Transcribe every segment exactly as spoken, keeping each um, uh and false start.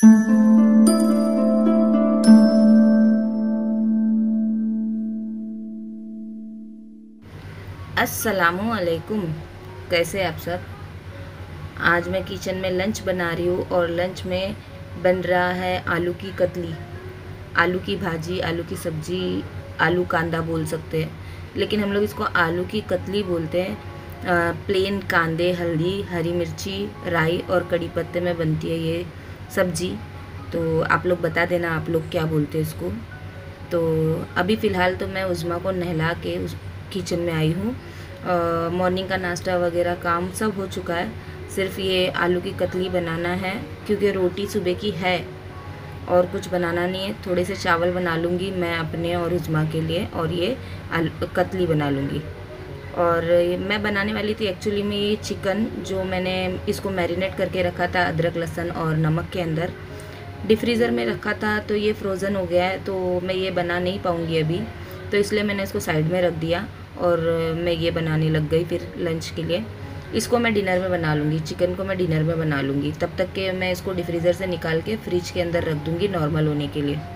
अस्सलामुअलैकुम, कैसे आप सब। आज मैं किचन में लंच बना रही हूँ और लंच में बन रहा है आलू की कतली, आलू की भाजी, आलू की सब्जी, आलू कांदा बोल सकते हैं, लेकिन हम लोग इसको आलू की कतली बोलते हैं। आ, प्लेन कांदे, हल्दी, हरी मिर्ची, राई और कड़ी पत्ते में बनती है ये सब्जी। तो आप लोग बता देना आप लोग क्या बोलते हैं इसको। तो अभी फ़िलहाल तो मैं उज़्मा को नहला के उस किचन में आई हूँ। मॉर्निंग का नाश्ता वगैरह काम सब हो चुका है, सिर्फ ये आलू की कतली बनाना है क्योंकि रोटी सुबह की है और कुछ बनाना नहीं है। थोड़े से चावल बना लूँगी मैं अपने और उज़्मा के लिए, और ये आलू कतली बना लूँगी। और मैं बनाने वाली थी एक्चुअली में ये चिकन, जो मैंने इसको मैरिनेट करके रखा था अदरक लहसुन और नमक के अंदर, डीप फ्रीज़र में रखा था, तो ये फ्रोज़न हो गया है, तो मैं ये बना नहीं पाऊँगी अभी, तो इसलिए मैंने इसको साइड में रख दिया और मैं ये बनाने लग गई फिर लंच के लिए। इसको मैं डिनर में बना लूँगी, चिकन को मैं डिनर में बना लूँगी, तब तक के मैं इसको डीप फ्रीज़र से निकाल के फ्रिज के अंदर रख दूँगी नॉर्मल होने के लिए।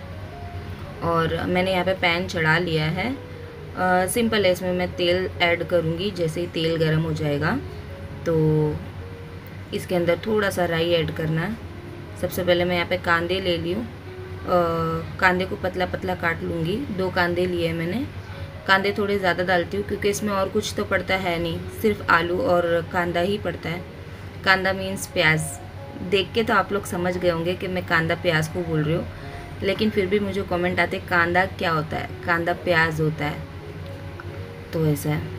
और मैंने यहाँ पे पैन चढ़ा लिया है, आ, सिंपल है। इसमें मैं तेल ऐड करूँगी, जैसे ही तेल गर्म हो जाएगा तो इसके अंदर थोड़ा सा राई ऐड करना है। सबसे पहले मैं यहाँ पे कांदे ले ली हूँ, कांदे को पतला पतला काट लूँगी। दो कांदे लिए मैंने। कांदे थोड़े ज़्यादा डालती हूँ क्योंकि इसमें और कुछ तो पड़ता है नहीं, सिर्फ आलू और कांदा ही पड़ता है। कांदा मीन्स प्याज। देख के तो आप लोग समझ गए होंगे कि मैं कांदा प्याज को बोल रही हूँ, लेकिन फिर भी मुझे कमेंट आते कांदा क्या होता है, कांदा प्याज होता है, तो ऐसा है।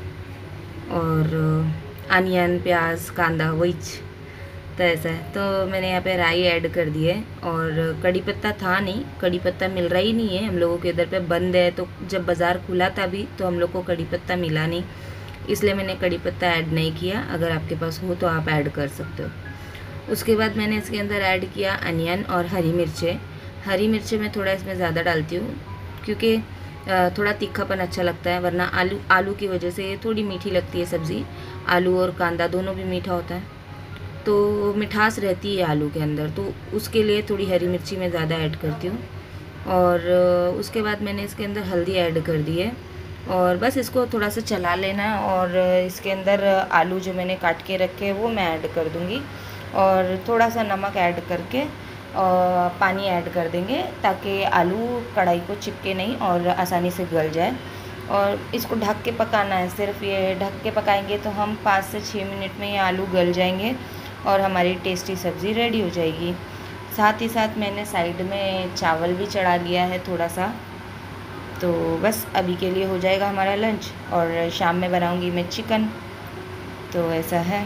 और अनियन, प्याज, कांदा वही तो ऐसा है। तो मैंने यहाँ पे राई ऐड कर दी है, और कड़ी पत्ता था नहीं, कड़ी पत्ता मिल रहा ही नहीं है हम लोगों के इधर पे, बंद है। तो जब बाज़ार खुला था भी तो हम लोग को कड़ी पत्ता मिला नहीं, इसलिए मैंने कड़ी पत्ता ऐड नहीं किया। अगर आपके पास हो तो आप ऐड कर सकते हो। उसके बाद मैंने इसके अंदर ऐड किया अनियन और हरी मिर्चें। हरी मिर्चें मैं थोड़ा इसमें ज़्यादा डालती हूँ क्योंकि थोड़ा तीखापन अच्छा लगता है, वरना आलू आलू की वजह से थोड़ी मीठी लगती है सब्ज़ी। आलू और कांदा दोनों भी मीठा होता है, तो मिठास रहती है आलू के अंदर, तो उसके लिए थोड़ी हरी मिर्ची मैं ज़्यादा ऐड करती हूँ। और उसके बाद मैंने इसके अंदर हल्दी ऐड कर दी है, और बस इसको थोड़ा सा चला लेना है। और इसके अंदर आलू जो मैंने काट के रखे हैं वो मैं ऐड कर दूँगी, और थोड़ा सा नमक ऐड करके और पानी ऐड कर देंगे ताकि आलू कढ़ाई को चिपके नहीं और आसानी से गल जाए। और इसको ढक के पकाना है, सिर्फ ये ढक के पकाएंगे तो हम पाँच से छः मिनट में ये आलू गल जाएंगे और हमारी टेस्टी सब्ज़ी रेडी हो जाएगी। साथ ही साथ मैंने साइड में चावल भी चढ़ा लिया है थोड़ा सा। तो बस अभी के लिए हो जाएगा हमारा लंच, और शाम में बनाऊंगी मैं चिकन। तो ऐसा है।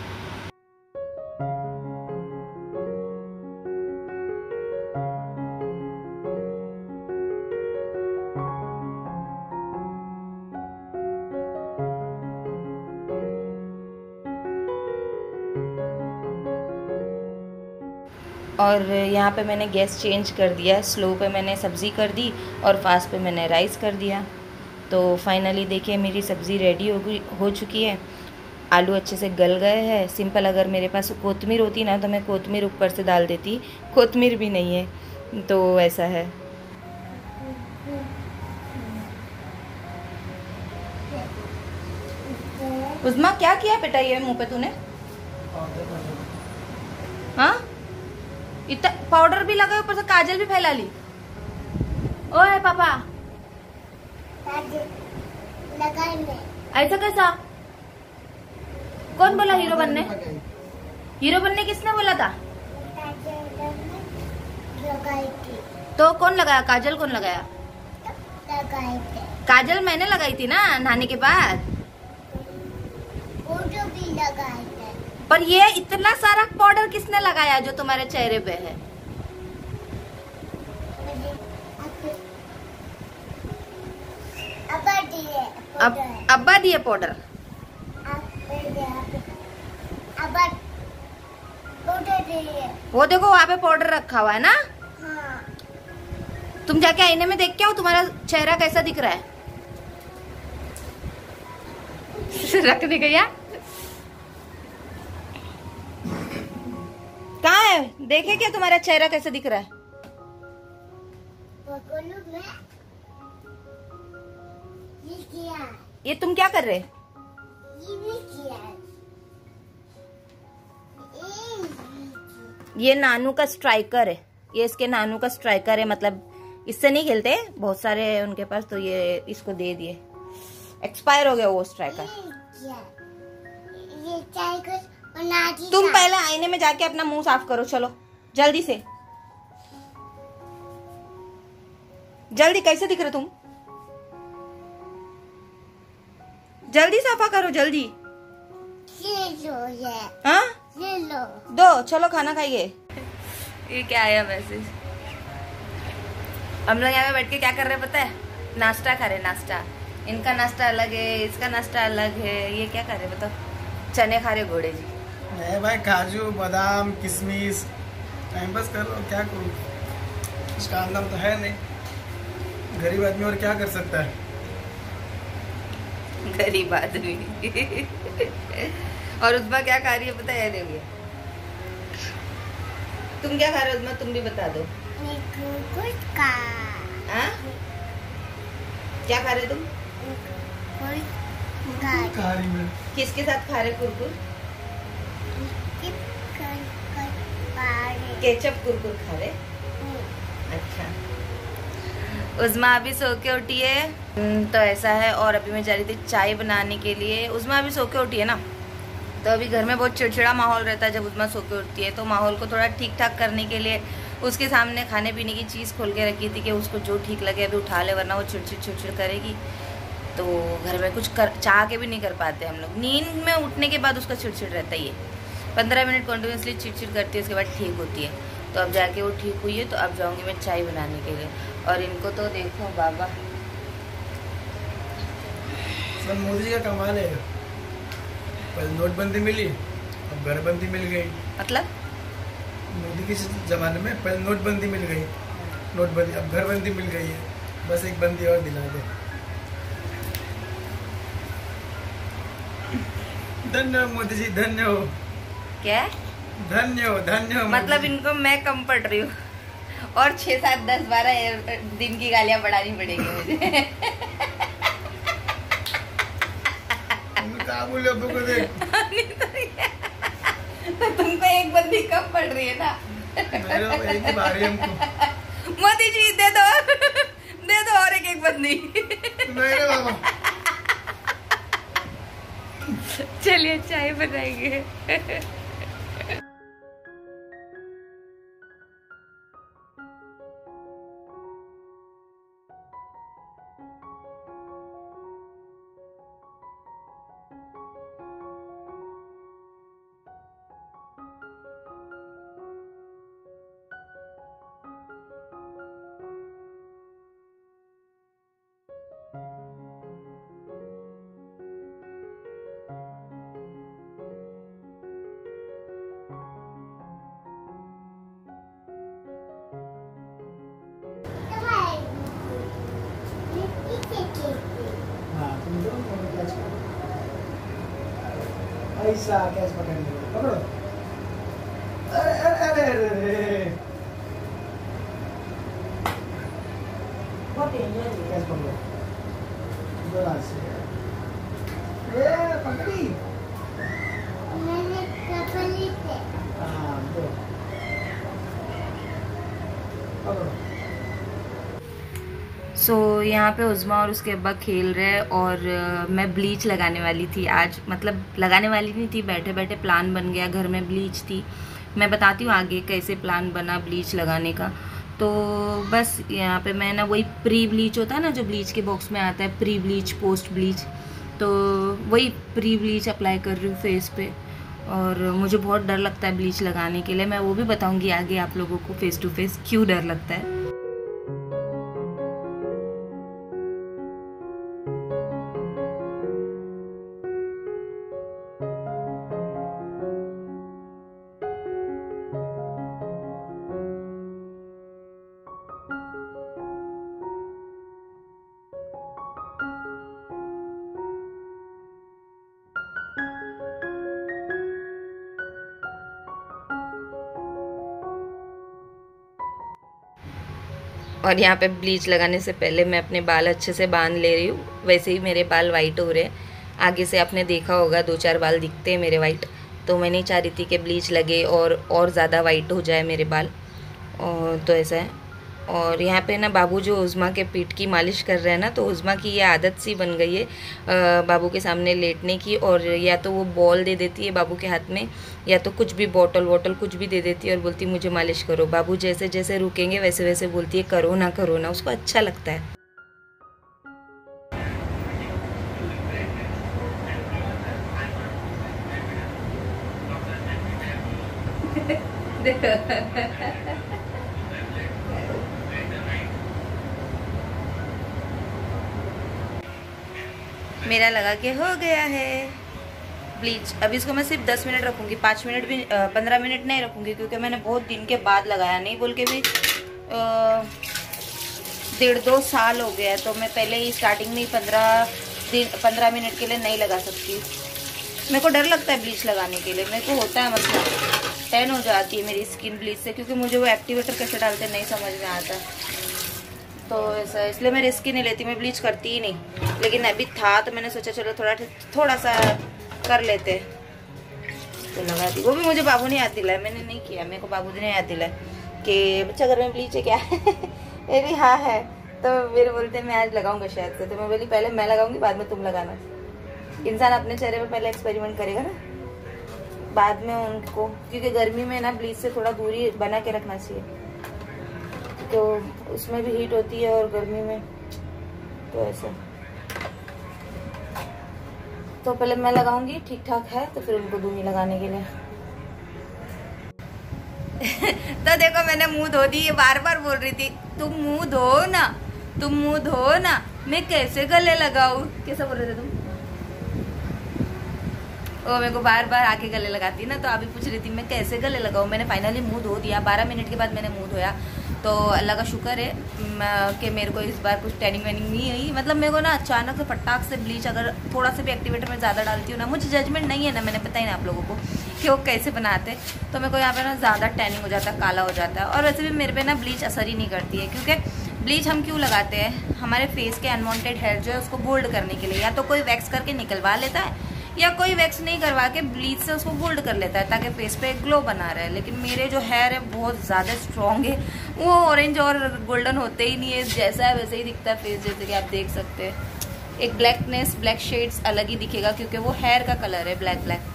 और यहाँ पे मैंने गैस चेंज कर दिया, स्लो पे मैंने सब्ज़ी कर दी और फास्ट पे मैंने राइस कर दिया। तो फाइनली देखिए मेरी सब्ज़ी रेडी हो गई हो चुकी है। आलू अच्छे से गल गए हैं। सिंपल, अगर मेरे पास कोतमीर होती ना तो मैं कोतमीर ऊपर से डाल देती, कोतमीर भी नहीं है, तो ऐसा है। उज़्मा क्या किया बेटा ये मुँह पे तूने? हाँ, इतना पाउडर भी लगा, ऊपर से काजल भी फैला ली। ओए पापा, ऐसा कैसा? कौन बोला हीरो बनने? हीरो बनने किसने बोला था? तो कौन लगाया? काजल कौन लगाया? काजल मैंने लगाई थी ना नहाने के बाद। भी लगाई थे। पर ये इतना सारा पाउडर किसने लगाया जो तुम्हारे चेहरे पे है? अब्बा दिए। अब अब्बा दिए पाउडर। वो देखो वहाँ पे पाउडर रखा हुआ है ना। हाँ। तुम जाके आईने में देख के आओ तुम्हारा चेहरा कैसा दिख रहा है। रखने गया कहाँ है? देखे क्या तुम्हारा चेहरा कैसे दिख रहा है? ये किया। ये तुम क्या कर रहे? ये भी किया। ये नानू का स्ट्राइकर है। ये इसके नानू का स्ट्राइकर है, मतलब इससे नहीं खेलते, बहुत सारे हैं उनके पास, तो ये इसको दे दिए। एक्सपायर हो गया वो स्ट्राइकर। ये स्ट्राइकर बना दी। तुम पहले आईने में जाके अपना मुंह साफ करो, चलो जल्दी से। जल्दी, कैसे दिख रहे तुम? जल्दी साफा करो, जल्दी। ले लो ये। हाँ, ले लो। दो, चलो खाना खाइए। ये क्या आया मैसेज? हम लोग यहाँ पे बैठ के क्या कर रहे हैं पता है? नाश्ता खा रहे, नाश्ता। इनका नाश्ता अलग है, इसका नाश्ता अलग है। ये क्या कर रहे बताओ? चने खा रहे घोड़े जी। नहीं भाई, काजू बादाम किशमिश टाइम पास कर लो, क्या करूँ, कुछ काम दाम तो है नहीं, गरीब आदमी और क्या कर सकता है। गरीब आदमी। और उसमें क्या खा रही है पता है? देखिए तुम क्या खा रहे हो उसमें, तुम भी बता दो। कुछ का। हाँ? क्या खा रहे तुम? किसके साथ खा रहे कुरकुर? केचप कुरकुर खा रहे। अच्छा, उज़्मा अभी सो के उठी है, तो ऐसा है। और अभी मैं जा रही थी चाय बनाने के लिए। उज़्मा अभी सो के उठी है ना, तो अभी घर में बहुत चिड़चिड़ा माहौल रहता है जब उज़्मा सो के उठती है। तो माहौल को थोड़ा ठीक ठाक करने के लिए उसके सामने खाने पीने की चीज़ खोल के रखी थी कि उसको जो ठीक लगे अभी उठा ले, वरना वो चिड़चिड़ चिड़चिड़ करेगी। तो घर में कुछ कर चाह के भी नहीं कर पाते हम लोग। नींद में उठने के बाद उसका चिड़चिड़ रहता ही है। पंद्रह मिनट कंटिन्यूसली चिड़चिड़ करती है, उसके बाद ठीक होती है। तो अब जाके वो ठीक हुई है, तो अब जाऊंगी मैं चाय बनाने के लिए। और इनको तो देखो बाबा, सब मोदी जी का कमाल है। पहले नोटबंदी मिली, अब घरबंदी मिल गई। मतलब मोदी के जमाने में पहले नोटबंदी मिल गई, नोटबंदी, अब घरबंदी मिल गई है। बस एक बंदी और दिला दे। धन्य हो मोदी जी, धन्य हो। क्या धन्य हो, धन्य हो। मतलब इनको मैं कम पड़ रही हूँ और छह सात दस बारह दिन की गालियां बढ़ानी पड़ेगी मुझे। क्या बोले अब्बू को देख। तो तुमको एक बंदी कम पड़ रही है ना। मेरे एक ही बारी हमको। मोदी जी दे दो, दे दो और एक एक बंदी। नहीं रे बाबा। चलिए चाय बनाएंगे। ऐसा कैच पकड़ने पकड़ो। अरे अरे अरे अरे कैच पकड़ो जोर से। ए पकड़ी। मैंने पकड़ी थे। हाँ दो पकड़ो। सो so, यहाँ पे उज़्मा और उसके अब्बा खेल रहे, और uh, मैं ब्लीच लगाने वाली थी आज। मतलब लगाने वाली नहीं थी, बैठे बैठे प्लान बन गया। घर में ब्लीच थी, मैं बताती हूँ आगे कैसे प्लान बना ब्लीच लगाने का। तो बस यहाँ पे मैं ना, वही प्री ब्लीच होता है ना जो ब्लीच के बॉक्स में आता है, प्री ब्लीच पोस्ट ब्लीच, तो वही प्री ब्लीच अप्लाई कर रही हूँ फेस पे। और मुझे बहुत डर लगता है ब्लीच लगाने के लिए। मैं वो भी बताऊँगी आगे आप लोगों को फेस टू फेस क्यों डर लगता है। और यहाँ पे ब्लीच लगाने से पहले मैं अपने बाल अच्छे से बांध ले रही हूँ। वैसे ही मेरे बाल वाइट हो रहे हैं, आगे से आपने देखा होगा दो चार बाल दिखते हैं मेरे वाइट, तो मैं नहीं चाह रही थी कि ब्लीच लगे और और ज़्यादा वाइट हो जाए मेरे बाल, और तो ऐसा है। और यहाँ पे ना बाबू जो उज़्मा के पीठ की मालिश कर रहे हैं ना, तो उज़्मा की ये आदत सी बन गई है बाबू के सामने लेटने की, और या तो वो बॉल दे देती है बाबू के हाथ में, या तो कुछ भी बॉटल वॉटल कुछ भी दे देती है और बोलती मुझे मालिश करो। बाबू जैसे जैसे रुकेंगे वैसे वैसे बोलती है करो ना करो ना, उसको अच्छा लगता है। मेरा लगा के हो गया है ब्लीच। अभी इसको मैं सिर्फ दस मिनट रखूँगी, पाँच मिनट भी पंद्रह मिनट नहीं रखूँगी, क्योंकि मैंने बहुत दिन के बाद लगाया, नहीं बोल के भी डेढ़ दो साल हो गया, तो मैं पहले ही स्टार्टिंग में पंद्रह दिन पंद्रह मिनट के लिए नहीं लगा सकती। मेरे को डर लगता है ब्लीच लगाने के लिए, मेरे को होता है मतलब टैन हो जाती है मेरी स्किन ब्लीच से, क्योंकि मुझे वो एक्टिवेटर कैसे डालते नहीं समझ में आता, तो ऐसा इसलिए मैं रिस्क ही नहीं लेती, मैं ब्लीच करती ही नहीं। लेकिन अभी था तो मैंने सोचा चलो थोड़ा थोड़ा सा कर लेते, तो लगा दी। वो भी मुझे बाबू ने याद दिलाया, मैंने नहीं किया, मेरे को बाबू ने याद दिलाया कि बच्चा घर में ब्लीच है क्या मेरी हाँ है, तो मेरे बोलते मैं आज लगाऊंगा शायद से, तो मैं बोली पहले मैं लगाऊंगी बाद में तुम लगाना। इंसान अपने चेहरे पे पहले एक्सपेरिमेंट करेगा ना, बाद में उनको, क्योंकि गर्मी में ना ब्लीच से थोड़ा दूरी बना के रखना चाहिए, तो उसमें भी हीट होती है और गर्मी में, तो ऐसा। तो पहले मैं लगाऊंगी, ठीक ठाक है तो फिर उनको दूंगी लगाने के लिए तो देखो मैंने मुंह धो दी, ये बार बार बोल रही थी तुम मुंह धो ना, तुम मुंह धो ना, मैं कैसे गले लगाऊं, कैसा बोल रहे थे तुम? वो मेरे को बार बार आके गले लगाती ना, तो अभी पूछ रही थी मैं कैसे गले लगाऊं। मैंने फाइनली मुंह धो दिया, बारह मिनट के बाद मैंने मुंह धोया, तो अल्लाह का शुक्र है कि मेरे को इस बार कुछ टैनिंग वैनिंग नहीं हुई। मतलब मेरे को ना अचानक से फटाक से ब्लीच अगर थोड़ा सा भी एक्टिवेटर में ज़्यादा डालती हूँ ना, मुझे जजमेंट नहीं है ना, मैंने पता ही ना आप लोगों को कि वो कैसे बनाते, तो मेरे को यहाँ पे ना ज़्यादा टैनिंग हो जाता है, काला हो जाता है। और वैसे भी मेरे पे ना ब्लीच असर ही नहीं करती है, क्योंकि ब्लीच हम क्यों लगाते हैं, हमारे फेस के अनवांटेड हेयर जो है उसको बोल्ड करने के लिए, या तो कोई वैक्स करके निकलवा लेता है, या कोई वैक्स नहीं करवा के ब्लीच से उसको बोल्ड कर लेता है ताकि फेस पे ग्लो बना रहे। लेकिन मेरे जो हेयर है बहुत ज़्यादा स्ट्रॉन्ग है, वो ऑरेंज और गोल्डन होते ही नहीं है, जैसा है वैसे ही दिखता है फेस, जैसे कि आप देख सकते हैं। एक ब्लैकनेस ब्लैक शेड्स अलग ही दिखेगा, क्योंकि वो हेयर का कलर है ब्लैक ब्लैक,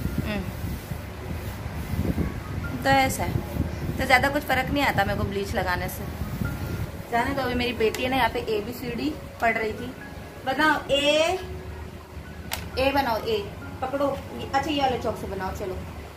तो ऐसा है। तो ज़्यादा कुछ फ़र्क नहीं आता मेरे को ब्लीच लगाने से। जाने तो अभी मेरी बेटी है ना यहाँ पे ए बी सी डी पढ़ रही थी, बनाओ ए ए बनाओ, ए पकड़ो, अच्छा ये वाले चौक से बनाओ, चलो।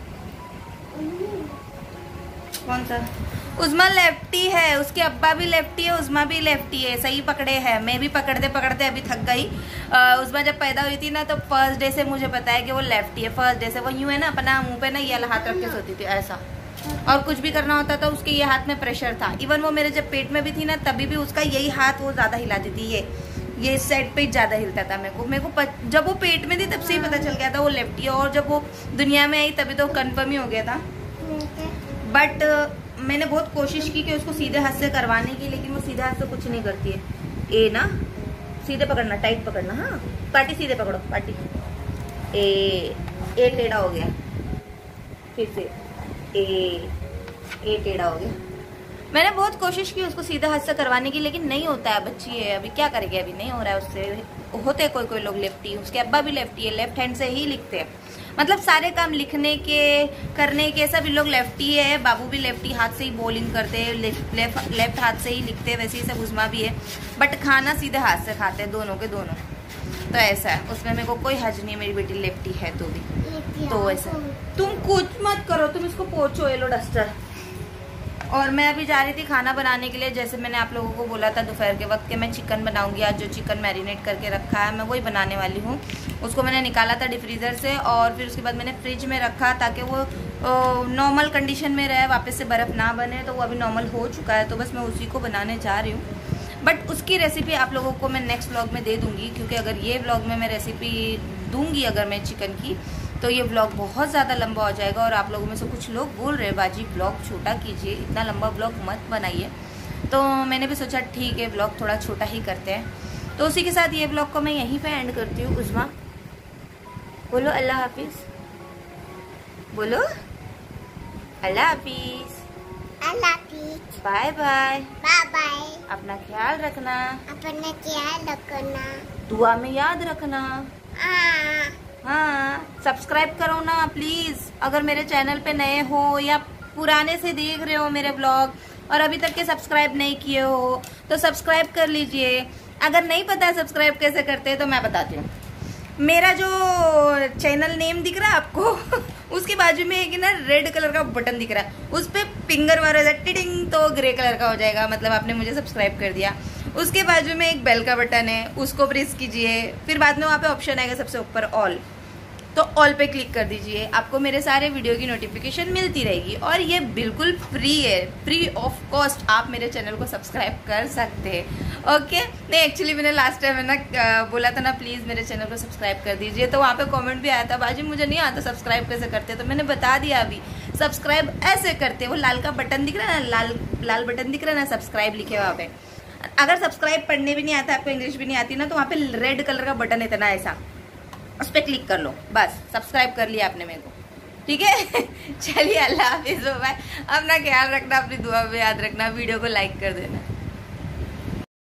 कौन सा? उज़्मा लेफ्टी है, उसके अब्बा भी लेफ्टी है, उज़्मा भी लेफ्टी है, सही पकड़े हैं। मैं भी पकड़ते पकड़ते अभी थक गई। उज़्मा जब पैदा हुई थी ना, तो फर्स्ट डे से मुझे पता है कि वो लेफ्टी है। फर्स्ट डे से वो यूँ है ना, अपना मुंह पे ना ये हाथ रख के सोती थी ऐसा, और कुछ भी करना होता था उसके ये हाथ में प्रेशर था। इवन वो मेरे जब पेट में भी थी ना, तभी भी उसका यही हाथ वो ज़्यादा हिलाती थी, ये ये इस साइड पे ज़्यादा हिलता था मेरे को। मेरे को पत, जब वो पेट में थी तब से ही पता चल गया था वो लेफ्टी है, और जब वो दुनिया में आई तभी तो कंफर्म ही हो गया था। बट मैंने बहुत कोशिश की कि उसको सीधे हाथ से करवाने की, लेकिन वो सीधे हाथ से कुछ नहीं करती है। ए ना सीधे पकड़ना, टाइट पकड़ना, हाँ पार्टी सीधे पकड़ो, पार्टी। ए ए टेढ़ा हो गया, फिर से ए ए टेढ़ा हो गया। मैंने बहुत कोशिश की उसको सीधा हाथ से करवाने की, लेकिन नहीं होता है, बच्ची है अभी, क्या करेगी, अभी नहीं हो रहा है उससे। होते हैं कोई कोई लोग लेफ्टी, उसके अब्बा भी लेफ्टी है, लेफ्ट हैंड से ही लिखते हैं, मतलब सारे काम लिखने के करने के सभी लोग लेफ्टी है। बाबू भी लेफ्टी हाथ से ही बॉलिंग करते हैं, लेफ्ट लेफ्ट हाथ से ही लिखते हैं, वैसे ही सब उज़्मा भी है, बट खाना सीधे हाथ से खाते हैं दोनों के दोनों, तो ऐसा है। उसमें मेरे को कोई हर्ज नहीं, मेरी बेटी लेफ्टी है तो भी, तो ऐसा। तुम कुछ मत करो, तुम इसको पोंछो, येलो डस्टर। और मैं अभी जा रही थी खाना बनाने के लिए, जैसे मैंने आप लोगों को बोला था दोपहर के वक्त कि मैं चिकन बनाऊंगी आज। जो चिकन मैरिनेट करके रखा है मैं वही बनाने वाली हूँ। उसको मैंने निकाला था डिफ्रीज़र से, और फिर उसके बाद मैंने फ्रिज में रखा ताकि वो नॉर्मल कंडीशन में रहे, वापस से बर्फ़ ना बने। तो वो अभी नॉर्मल हो चुका है, तो बस मैं उसी को बनाने जा रही हूँ। बट उसकी रेसिपी आप लोगों को मैं नेक्स्ट व्लॉग में दे दूँगी, क्योंकि अगर ये व्लॉग में मैं रेसिपी दूँगी अगर मैं चिकन की, तो ये व्लॉग बहुत ज़्यादा लंबा हो जाएगा। और आप लोगों में से कुछ लोग बोल रहे हैं बाजी व्लॉग छोटा कीजिए, इतना लंबा व्लॉग मत बनाइए। तो मैंने भी सोचा ठीक है ब्लॉग थोड़ा छोटा ही करते हैं। तो उसी के साथ ये ब्लॉग को मैं यहीं पे एंड करती हूँ। उज़्मा बोलो अल्लाह हाफिज़, बोलो अल्लाह हाफिज़, अल्लाह हाफिज़, बाय बाय, बाय बाय। अपना ख्याल रखना, अपना ख्याल रखना, दुआ में याद रखना। हाँ हाँ, सब्सक्राइब करो ना प्लीज। अगर मेरे चैनल पे नए हो या पुराने से देख रहे हो मेरे ब्लॉग और अभी तक के सब्सक्राइब नहीं किए हो तो सब्सक्राइब कर लीजिए। अगर नहीं पता है सब्सक्राइब कैसे करते हैं तो मैं बताती हूँ। मेरा जो चैनल नेम दिख रहा है आपको उसके बाजू में एक ना रेड कलर का बटन दिख रहा है, उस पर फिंगर मारा टिडिंग तो ग्रे कलर का हो जाएगा, मतलब आपने मुझे सब्सक्राइब कर दिया। उसके बाजू में एक बेल का बटन है, उसको प्रेस कीजिए। फिर बाद में वहाँ पे ऑप्शन आएगा सबसे ऊपर ऑल, तो ऑल पे क्लिक कर दीजिए। आपको मेरे सारे वीडियो की नोटिफिकेशन मिलती रहेगी और ये बिल्कुल फ्री है, फ्री ऑफ कॉस्ट आप मेरे चैनल को सब्सक्राइब कर सकते हैं। ओके, नहीं एक्चुअली मैंने लास्ट टाइम है ना बोला था ना प्लीज़ मेरे चैनल को सब्सक्राइब कर दीजिए, तो वहाँ पे कमेंट भी आया था बाजी मुझे नहीं आता सब्सक्राइब कैसे करते, तो मैंने बता दिया अभी सब्सक्राइब ऐसे करते। वो लाल का बटन दिख रहा है ना, लाल लाल बटन दिख रहा है ना, सब्सक्राइब लिखे वहाँ पे। अगर सब्सक्राइब पढ़ने भी नहीं आता, आपको इंग्लिश भी नहीं आती ना, तो वहाँ पे रेड कलर का बटन है इतना ऐसा, उस पर क्लिक कर लो, बस सब्सक्राइब कर लिया आपने मेरे को। ठीक है चलिए अल्लाह हाफिज़, बाय। अपना ख्याल रखना, अपनी दुआ में याद रखना, वीडियो को लाइक कर देना।